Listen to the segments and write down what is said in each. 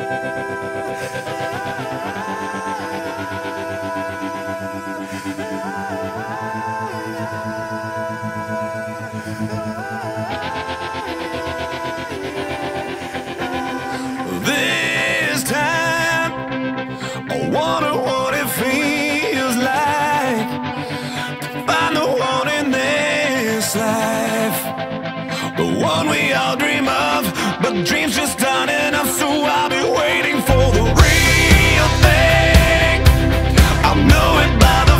This time, I wonder what it feels like to find the one in this life, the one we all dream of, but dreams just aren't enough. So I'll be waiting for the real thing. I'll know it by the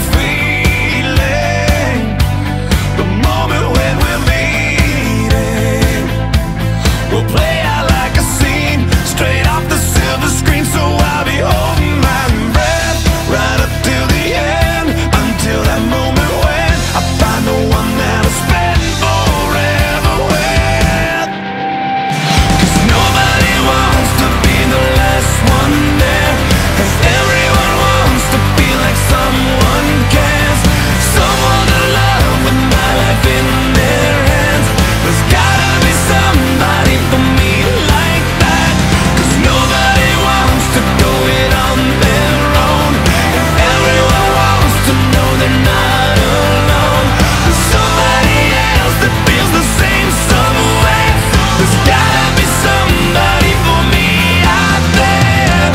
feeling, the moment when we're meeting. We'll play out like a scene straight off the silver screen. So I'll be holding my breath right up till the end, until that moment when I find the one that I'll spend forever with. 'Cause nobody wants to be the last one there, 'cause everyone wants to feel like someone cares, someone to love with my life in their hands. There's gotta be somebody for me like that, 'cause nobody wants to go it on their own, and everyone wants to know they're not alone. There's somebody else that feels the same somewhere. There's gotta be somebody for me out there.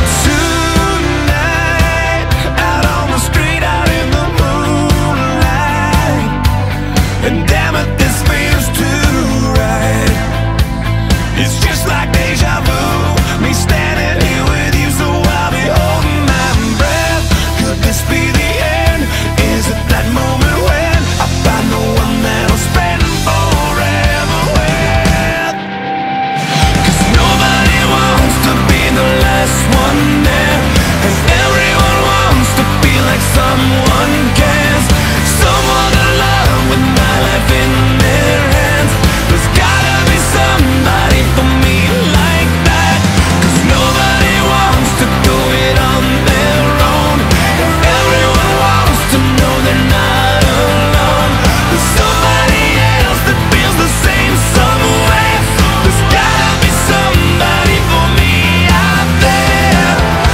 Tonight, out on the street, out in the moonlight, and damn it, this feels too right. It's just like deja vu, me standing here with you. So I'll be holding my breath. Could this be the end? Is it that moment when I find the one that I'll spend forever with? 'Cause nobody wants to be the last one there, and everyone wants to feel like someone cares, someone to love with my life in their hands. There's gotta be somebody for me like that, 'cause nobody wants to go it on their own, and everyone wants to know they're not alone. There's somebody else that feels the same somewhere. There's gotta be somebody for me out there.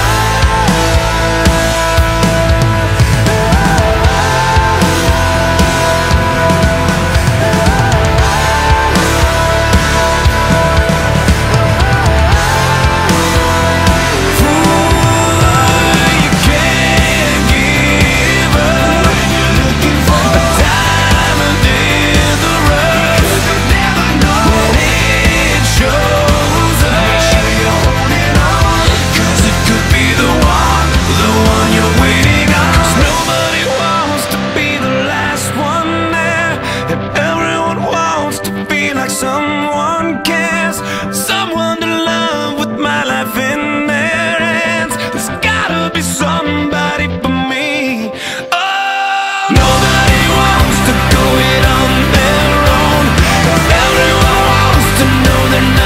You can't give up. A diamond in the rough, when it shows up. Make sure you're holding on, 'cause it could be the one you're waiting on. 'Cause nobody wants to be the last one there, and everyone wants to feel like someone cares, someone to love with my life in their hands. There's gotta be somebody for me. Oh, nobody wants to go it on their own, and everyone wants to know they're not